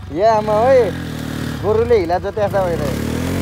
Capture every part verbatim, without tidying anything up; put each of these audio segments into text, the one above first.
ए आमा है गोरुले हिला जति आशा भइरह्यो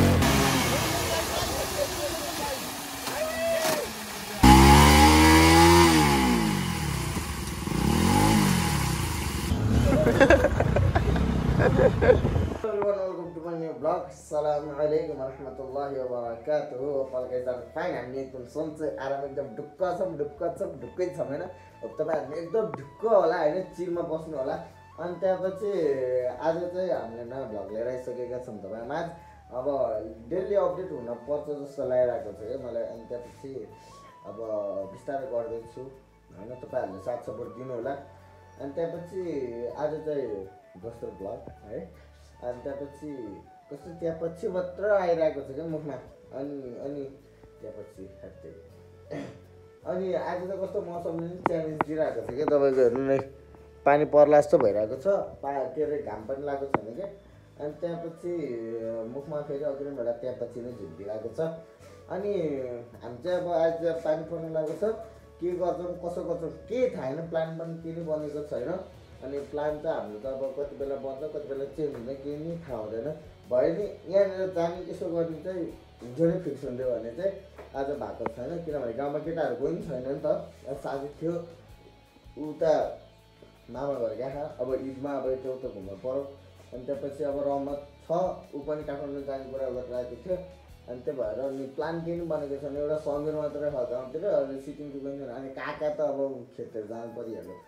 Assalamualaikum warahmatullahi wabarakatuh. Apa kabar? Fine, हामी एकदम सन्चै आराम एकदम ढुक्क छौं ढुक्क छौं ढुक्कै छौं हैन अब तपाईहरु एकदम ढुक्क होला हैन चिरमा बस्नु होला अनि त्यसपछि आज चाहिँ हामीले नयाँ भ्लग लिएर आइसकेका छौं तपाईहरुमा अब डेली अपडेट हुन पर्छ जस्तो लागिरहेको छ के मलाई अनि त्यसपछि अब बिस्तारै गर्दै छु हैन तपाईहरुले साथ सपोर्ट दिनु होला अनि त्यसपछि आज चाहिँ दोस्रो भ्लग है अनि त्यसपछि कस्तो त्यहाँपछि मात्र आइरहेको छ क्या मुखमा अनि अनि त्यहाँपछि खाँदै अनि आज त कस्तो मौसमले नि च्यालेन्ज दिइरहेको छ क्या तपाईँको हेर्नु नै पानी पर्ला जस्तो भइरहेको छ पा के अरे घाम पनि लागेको छैन क्या अनि त्यहाँपछि मुखमा फेरि अघि नै बेला त्यहाँपछि नै झुन्डिरहेको छ अनि हामी चाहिँ अब आज पानी पर्नु लागेको छ के गर्छौँ कसो गर्छौँ केही थाहा छैन प्लान पनि केही बनेको छैन अनि प्लान त हाम्रो त अब कति बेला बन्छ कति बेला चेन्ज हुन्छ केही नै थाहा हुँदैन भयो नि यहाँनिर जाने यसो गर्ने चाहिँ हिजो नै फिक्स हुन्थ्यो भने चाहिँ आज भएको छैन किनभने गाउँमा केटाहरू कोही पनि छैन नि त साथी थियो उता मामा घर गएको अब ईदमा अब यता घुम्नु पऱ्यो अनि त्यसपछि अब रमत छ ऊ पनि काठमाडौँ जाने कुरा गरिरहेको थियो अनि त्यो भएर अनि प्लान केही पनि बनेको छैन एउटा समीर मात्रै छ गाउँतिर अहिले सिटिङको पनि छैन अनि काका त अब खेतहरू जानु परिहाल्यो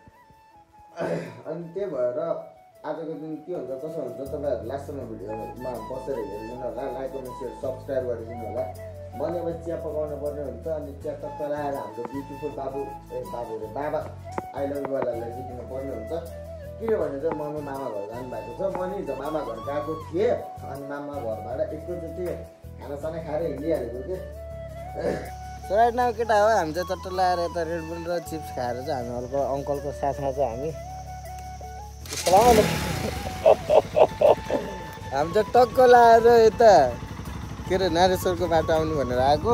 अनि त्यही भएर आजको दिन के हुन्छ कसो हुन्छ तपाईँहरू लास्टमा भिडियोमा बसेर हेरिदिनु होला लाइक कमेन्ट सेयर सब्सक्राइब गरिदिनु होला भनेपछि चिया पकाउनु पर्ने हुन्छ अनि चिया टक्क लगाएर हाम्रो ब्युटिफुल बाबु ए बाबु रे बाबा आई लभ यु वालालाई जित्नु पर्ने हुन्छ किनभने चाहिँ मम्मी मामा घर जानुभएको छ म नि हिजो मामा घर गएको थिएँ अनि मामा घरबाट एकैचोटि खानासाना खाएर हिँडिहालेको कि राइट नाउ केटा हो हामी चाहिँ चट्ट लगाएर यता रेड बुल र चिप्स खाएर चाहिँ हामीहरूको अङ्कलको साथमा चाहिँ हामी हामी चाहिँ टक्क लगाएर यता के अरे नारेश्वरको बाटो आउनु भनेर आएको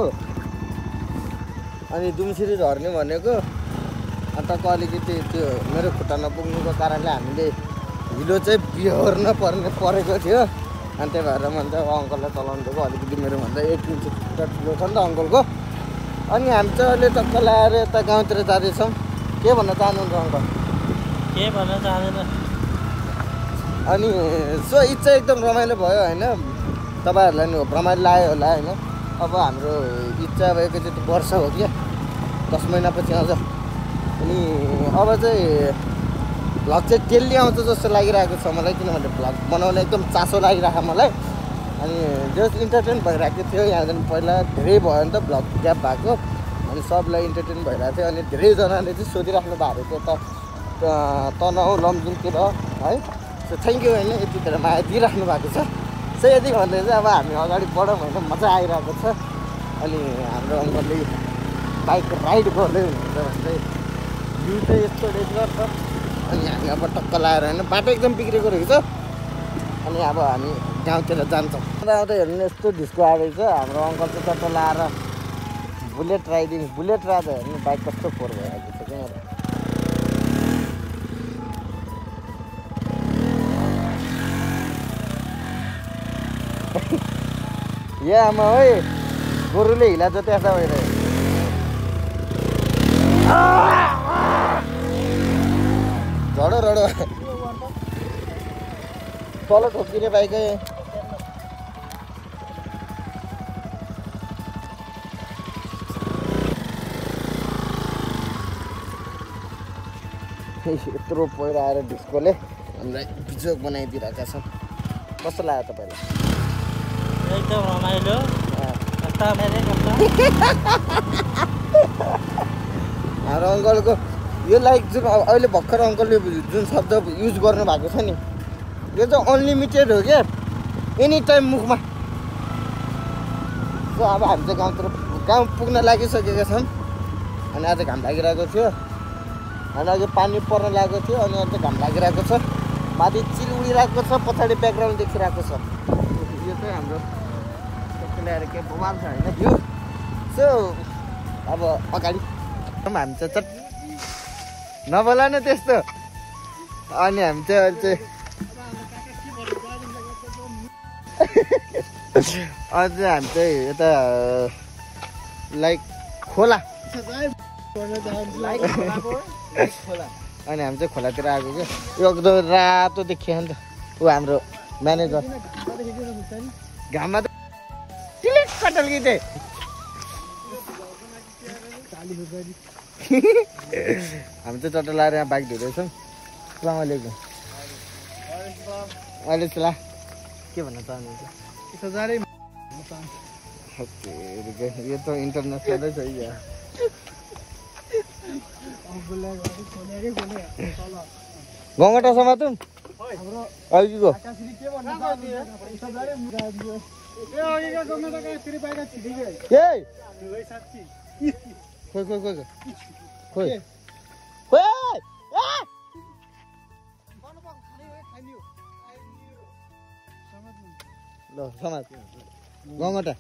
अनि दुमसिरी झर्ने भनेको अन्त अलिकति त्यो मेरो खुट्टा नपुग्नुको कारणले हामीले हिलो चाहिँ बिहोर्न पर्ने परेको थियो अनि त्यही भएर मैले चाहिँ अङ्कललाई चलाउनु दिएको अलिकति मेरोभन्दा एक इन्च खुट्टा ठुलो छ नि त अङ्कलको अनि हामी चाहिँ अहिले टक्क लगाएर यता गाउँतिर जाँदैछौँ के भन्न चाहनुहुन्छ अङ्कल के भन्न चाहँदैन अनि सो इच्छा एकदम रमाइलो भयो होइन तपाईँहरूलाई नि रमाइलो लाग्यो होला होइन अब हाम्रो इच्छा अब एकैचोटि वर्ष हो क्या दस महिनापछि आउँछ अनि अब चाहिँ भ्लग चाहिँ डेली आउँछ जस्तो लागिरहेको छ मलाई किनभने भ्लग बनाउन एकदम चासो लागिरहेको मलाई अनि जस्ट इन्टरटेन भइरहेको थियो यहाँदेखि पहिला धेरै भयो नि त भ्लग ग्याप भएको अनि सबलाई इन्टरटेन भइरहेको थियो अनि धेरैजनाले चाहिँ सोधिराख्नु भएको थियो त तनहुँ लमजुङतिर है सो थ्याङ्क यू होइन यति धेरै माया दिइराख्नु भएको छ सो यति भन्दै चाहिँ अब हामी अगाडि बढौँ होइन मजा आइरहेको छ अनि हाम्रो अङ्कलले बाइक राइड गर्दै हुनुहुन्छ भने भ्यू चाहिँ यस्तो डेन्जर छ अनि हामी अब टक्क लगाएर होइन बाटो एकदम बिग्रेको रहेछ अनि अब हामी गाउँतिर जान्छौँ आउँदा हेर्नु यस्तो ढिस्को आएको छ हाम्रो अङ्कल चाहिँ टक्क लगाएर बुलेट राइडिङ बुलेट राइड हेर्नु बाइक कस्तो फोहोर भइरहेको छ क्या मेरो ए आमा है गोरुले हिला जति आशा भइरह्यो झडो रडो तल ठोकिने बाइकै यत्रो पहिरो आएर ढिस्कोले हामीलाई बिजोग बनाइदिइरहेका छन् कस्तो लाग्यो तपाईँलाई एकदम रमाइलो हाम्रो अङ्कलको यो लाइक जुन अहिले भर्खर अङ्कलले जुन शब्द युज गर्नु भएको छ नि यो चाहिँ अनलिमिटेड हो क्या एनी टाइम मुखमा सो अब हामी चाहिँ गाउँतिर गाउँ पुग्न लागिसकेका छौँ अनि आज घाम लागिरहेको थियो अनि अघि पानी पर्न लागेको थियो अनि अहिले घाम लागिरहेको छ माथि चिल उडिरहेको छ पछाडि ब्याकग्राउन्ड देखिरहेको छ यो चाहिँ हाम्रो ल्याएर के बवाल छ होइन भ्यू सो अब अगाडि हामी चाहिँ चट नबोला न त्यस्तो अनि हामी चाहिँ अहिले चाहिँ अझ हामी चाहिँ यता लाइक खोला अनि हामी चाहिँ खोलातिर आएको क्या यो एकदम रातो देखियो नि त ऊ हाम्रो म्यानेजर घाममा त टिलिक कटल कि चाहिँ हामी चाहिँ टट्टा लाएर यहाँ बाइक धुँदैछौँ सलाम अलैकुम अहिले ला के भन्न चाहनुहुन्छ यो त इन्टरनेसनलै छ यहाँ गङ्गटासम्म तुम अघिको खोइ खोइ खोइ खोइ ल समाज गङ्गटा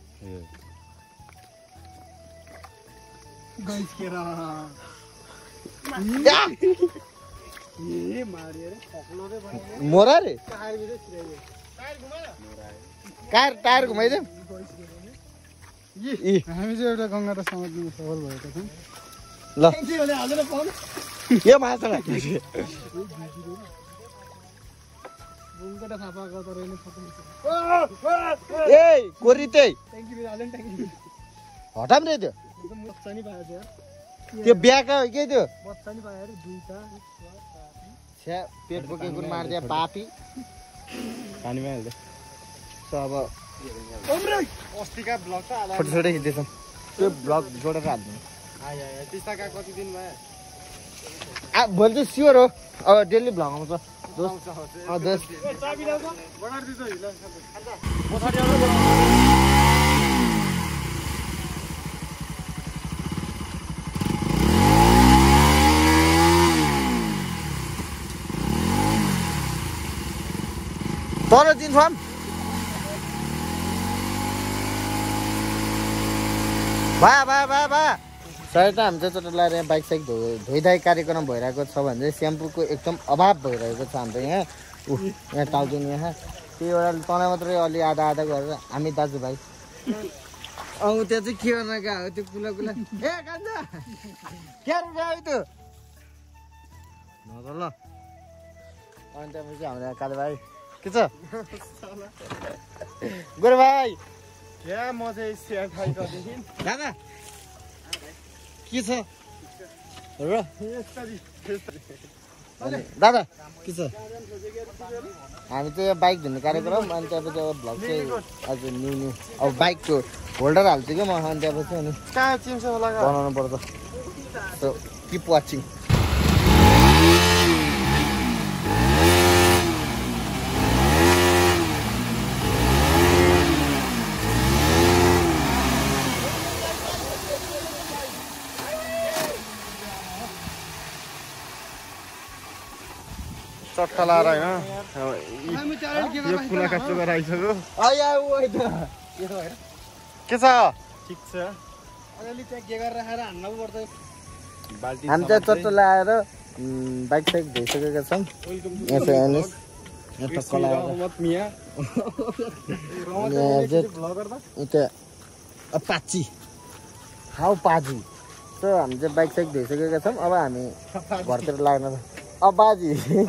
मोरा रे कार टायर घुमाइदिउँ हामी चाहिँ एउटा गङ्गा र समाजमा सफल भएका छौँ ल यो माछा ए कोरी त्यही हटाम रे त्यो त्यो बिहाका हो के त्यो छ्या पेट बोकेको मार्दिया पापी पानीमा हाल्दै अब अस्तिका ब्लग त फोटो छोटो खिच्दैछौँ त्यो ब्लग जोडेर हाल्नु तिस्ताका कति दिन भयो भोलि चाहिँ स्योर हो अब डेली भ्लग आउँछ दोस्त दोस्त तर जिन्फाम भा भा भा भा सर त हामी चाहिँ चोट लगाएर यहाँ बाइक साइक धो धोइधाइ कार्यक्रम भइरहेको छ भने चाहिँ स्याम्पूको एकदम अभाव भइरहेको छ हाम्रो यहाँ ऊ यहाँ टाउकिने यहाँ त्यही भएर तँलाई मात्रै अलि आधा आधा गरेर हामी दाजुभाइ औ त्यहाँ चाहिँ के गर्न गएको हो त्यो कुला कुला ए कान्छ क्या गयो त्यो ल अनि त्यहाँपछि हाम्रो यहाँ काले भाइ के छ गोरे भाइ यहाँ म चाहिँ स्याट खाइकदेखि दादा के छ र दादा के छ हामी चाहिँ यहाँ बाइक धुने कार्यक्रम अनि त्यहाँपछि अब भ्लग चाहिँ आज न्यू न्यू अब बाइकको होल्डर हाल्छु क्या म अनि त्यहाँपछि अनि कहाँ चिन्छ होला बनाउनु पर्छ सो किप वाचिङ चट्टा लाएर होइन यो कुना कास्टो गरेर आइसक्यो के छ ठिक छ हामी चाहिँ चट्टो लगाएर बाइक साइक धोइसकेका छौँ यहाँ चाहिँ हेर्नुहोस् यहाँ टक्क लगाएर पाची हाउ पाजी सो हामी चाहिँ बाइक साइक धोइसकेका छौँ अब हामी घरतिर लाग्न अबाजी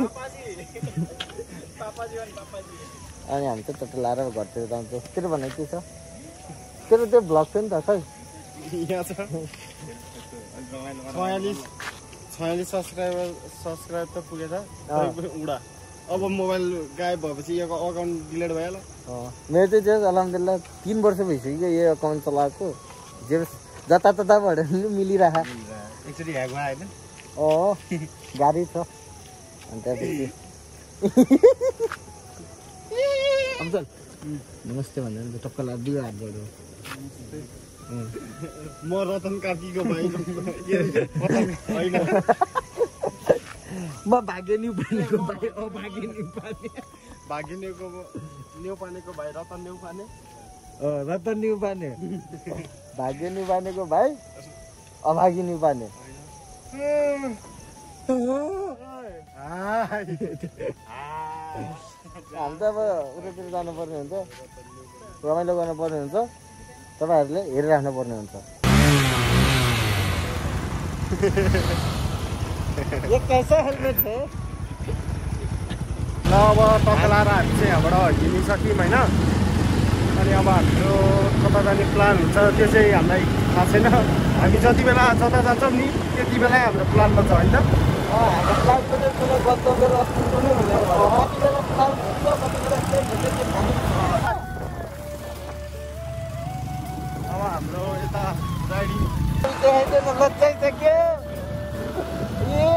अनि हामी चाहिँ टट्टा लाएर घरतिर जान्छौँ तेरो भने के छ तेरो त्यो भ्लग थियो नि त खै छयालिस छयालिस सब्सक्राइबर सब्सक्राइब त पुगेछ उडा अब मोबाइल गायब भएपछि यो अकाउन्ट डिलिट भइहाल्यो मेरो चाहिँ जे अलहमदुलिल्लाह तिन वर्ष भइसक्यो यो अकाउन्ट चलाएको जे जतातताबाट पनि मिलिरह एकचोटि ह्याक भयो होइन अँ गाडी छ अनि त्यहाँपछि नमस्ते भनेर टक्क लाग्यो हातबाट म रतन कार्कीको भाइ होइन म भाग्य न्युपानेको भाइ अभाग्य न्युपाने भाग्य न्युको न्युपानेको भाइ रतन न्युपाने रतन न्युपाने भाग्य न्युपानेको भाइ अभागी न्युपाने हामी त अब उतातिर जानुपर्ने हुन्छ रमाइलो गर्नुपर्ने हुन्छ तपाईँहरूले हेरिराख्नु पर्ने हुन्छ ये कैसा हेलमेट है ल अब टक्कलाएर हामी चाहिँ यहाँबाट हिँडिसक्यौँ होइन अनि अब हाम्रो कता जाने प्लान हुन्छ त्यो चाहिँ हामीलाई थाहा छैन हामी जति बेला जता जान्छौँ नि त्यति बेलै हाम्रो प्लानमा छ होइन हाम्रो प्लान पनि ठुलो गन्तव्य अस्ति पनि हुने भयो कति बेला प्लान हुन्छ कति बेला चेन्ज हुन्छ त्यो थाहा छैन। अब हाम्रो यता राइडिङ देखाइदिनु लज्जाइसक्यो ए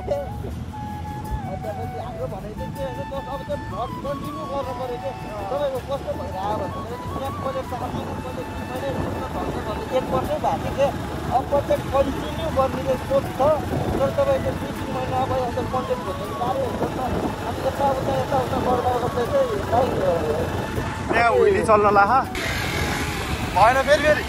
हाम्रो भनाइ चाहिँ के होइन जस अब चाहिँ भ्लग कन्टिन्यू गर्नु पऱ्यो क्या तपाईँको कस्तो भइरहेको भन्दाखेरि यहाँ कलेज छ अचानक कलेज मैले भन्छ भन्दा एक वर्षै भएको थियो क्या अब चाहिँ कन्टिन्यू गर्ने सोच छ तर तपाईँको दुई तिन महिना अब अन्त कन्टेन्ट खोज्नु साह्रै हुन्छ नि त अनि यताउता यताउता गर्दा गर्दा चाहिँ त्यहाँ हुइली चल्न ला भएन फेरि फेरि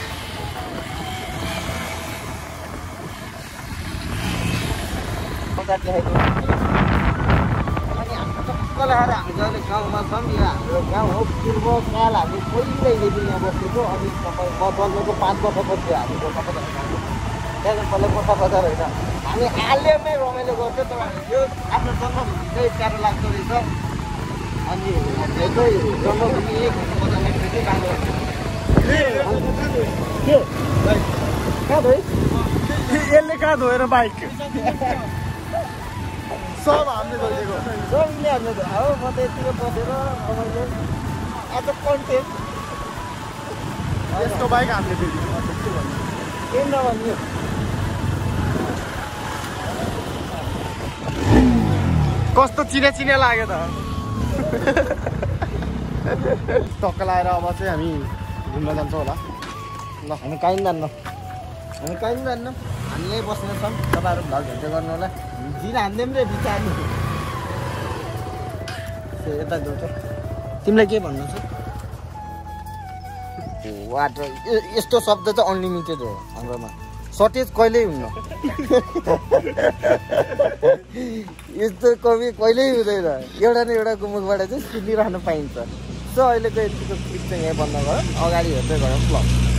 अनि हाम्रो टक्क लगाएर हामी जहिले गाउँमा छौँ नि हाम्रो गाउँ हो पूर्व काल हामी पहिल्यैदेखि यहाँ बसेको अनि तपाईँ बदल्नुको पाँच वर्षपछि हाम्रो सबैजना गाउँ त्यहाँदेखि पहिला कोठा बजार होइन हामी आलियामै रमाइलो गर्थ्यो तर यो आफ्नो जन्मभूमि चाहिँ प्यारो लाग्दो रहेछ अनि हामीले चाहिँ जन्मभूमि एक बजारलाई चाहिँ राम्रो के कहाँ धोइ यसले कहाँ धोएर बाइक सब हामीले धोइदिएको सबले हामीले हो म त यतिको बसेर रमाइलो आज कन्टेन्ट यसको बाइक हामीले धोइदिएको केही नभन्यो कस्तो चिने चिने लाग्यो त टक्क लाएर अब चाहिँ हामी घुम्न जान्छौँ होला ल हामी कहीँ जान्नु हामी कहीँ जान्नु हामी यहीँ बस्ने छौँ तपाईँहरू भ्लग हेर्दै गर्नु होला जिन हान्दिउँ रे बिचार्नु यता जाउँछ तिमीलाई के भन्नु छ वाटर यस्तो शब्द चाहिँ अनलिमिटेड हो हाम्रोमा सर्टेज कहिल्यै हुन्न यस्तो कवि कहिल्यै हुँदैन एउटा न एउटा मुखबाट चाहिँ सुनिरहनु पाइन्छ सो अहिलेको यतिको क्लिप चाहिँ यहीँ बन्द गरौँ अगाडि हेर्दै गरौँ ल